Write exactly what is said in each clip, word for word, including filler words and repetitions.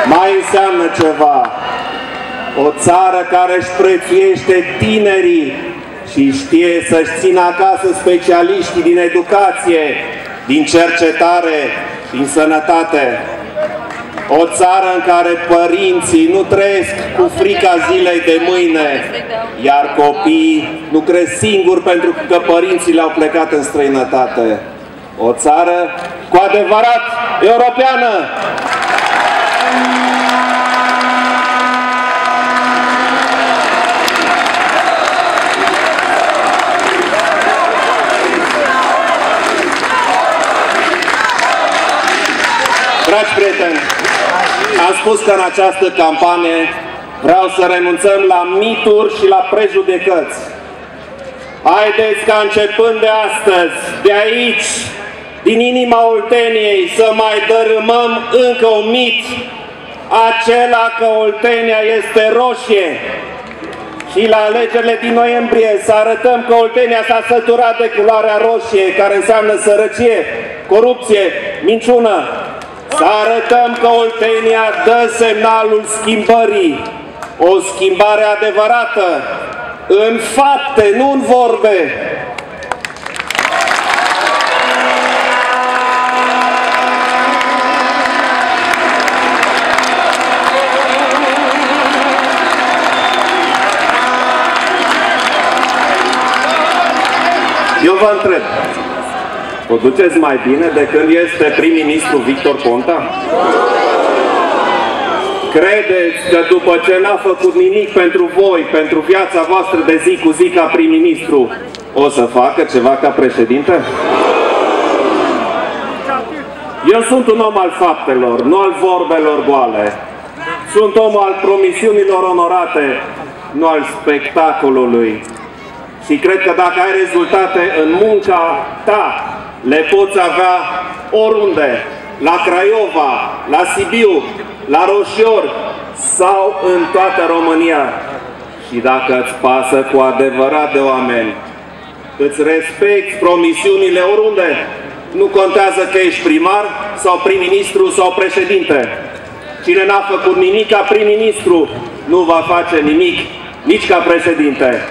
mai înseamnă ceva. O țară care își prețuiește tinerii și știe să-și țină acasă specialiștii din educație, din cercetare, din sănătate. O țară în care părinții nu trăiesc cu frica zilei de mâine, iar copiii nu cresc singuri pentru că părinții le-au plecat în străinătate. O țară cu adevărat europeană! Dragi prieteni, am spus că în această campanie vreau să renunțăm la mituri și la prejudecăți. Haideți ca începând de astăzi, de aici, din inima Olteniei, să mai dărâmăm încă un mit, acela că Oltenia este roșie. Și la alegerile din noiembrie să arătăm că Oltenia s-a săturat de culoarea roșie, care înseamnă sărăcie, corupție, minciună. Să arătăm că Oltenia dă semnalul schimbării, o schimbare adevărată, în fapte, nu în vorbe. Eu vă întreb, o duceți mai bine de când este prim-ministru Victor Ponta? Credeți că după ce n-a făcut nimic pentru voi, pentru viața voastră de zi cu zi ca prim-ministru, o să facă ceva ca președinte? Eu sunt un om al faptelor, nu al vorbelor goale. Sunt om al promisiunilor onorate, nu al spectacolului. Și cred că dacă ai rezultate în munca ta, le poți avea oriunde, la Craiova, la Sibiu, la Roșiori sau în toată România. Și dacă îți pasă cu adevărat de oameni, îți respecti promisiunile oriunde, nu contează că ești primar sau prim-ministru sau președinte. Cine n-a făcut nimic ca prim-ministru, nu va face nimic nici ca președinte.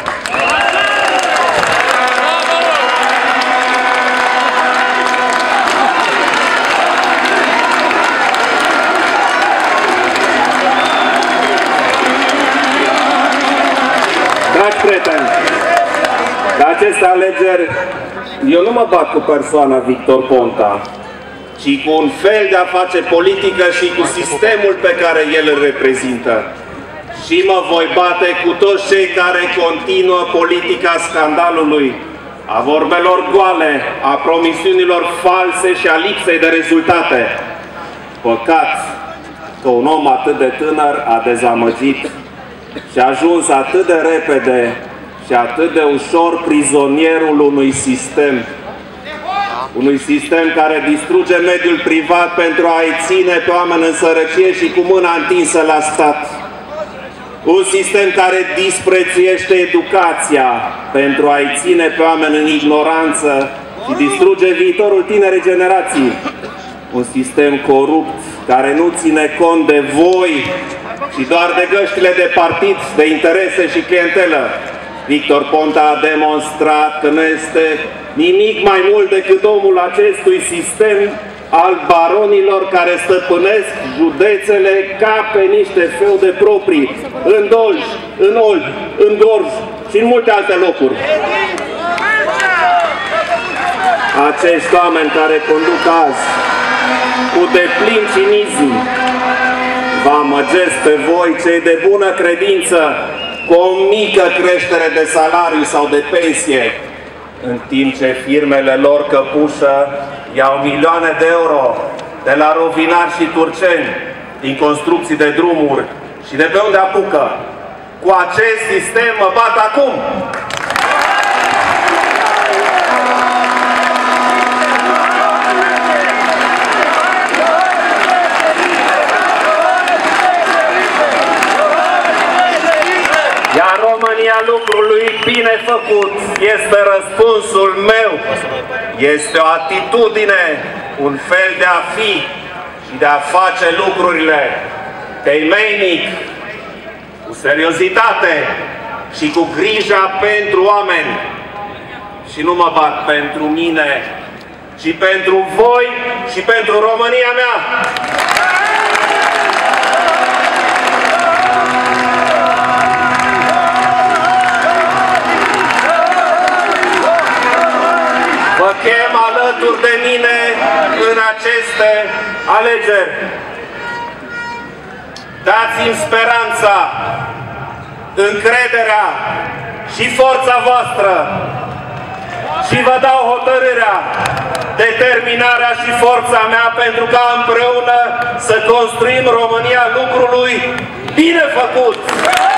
Dragi prieteni, de aceste alegeri, eu nu mă bat cu persoana Victor Ponta, ci cu un fel de a face politică și cu sistemul pe care el îl reprezintă. Și mă voi bate cu toți cei care continuă politica scandalului, a vorbelor goale, a promisiunilor false și a lipsei de rezultate. Păcat că un om atât de tânăr a dezamăgit și a ajuns atât de repede și atât de ușor prizonierul unui sistem. Unui sistem care distruge mediul privat pentru a-i ține pe oameni în sărăcie și cu mâna întinsă la stat. Un sistem care disprețuiește educația pentru a-i ține pe oameni în ignoranță și distruge viitorul tinerei generații. Un sistem corupt care nu ține cont de voi, și doar de găștile de partid, de interese și clientelă. Victor Ponta a demonstrat că nu este nimic mai mult decât omul acestui sistem al baronilor care stăpânesc județele ca pe niște feude proprii, în Dolj, în Olt, în Gorj și în multe alte locuri. Acești oameni care conduc azi cu deplin cinism vă amăgesc pe voi, cei de bună credință, cu o mică creștere de salariu sau de pensie, în timp ce firmele lor căpușă iau milioane de euro de la rovinari și turceni, din construcții de drumuri și de pe unde apucă. Cu acest sistem mă bat acum! Iar România lucrului bine făcut este răspunsul meu. Este o atitudine, un fel de a fi și de a face lucrurile. temeinic, cu seriozitate și cu grija pentru oameni. Și nu mă bat pentru mine, ci pentru voi și pentru România mea. Vă chem alături de mine în aceste alegeri. Dați-mi speranța, încrederea și forța voastră și vă dau hotărârea, determinarea și forța mea pentru ca împreună să construim România lucrului bine făcut.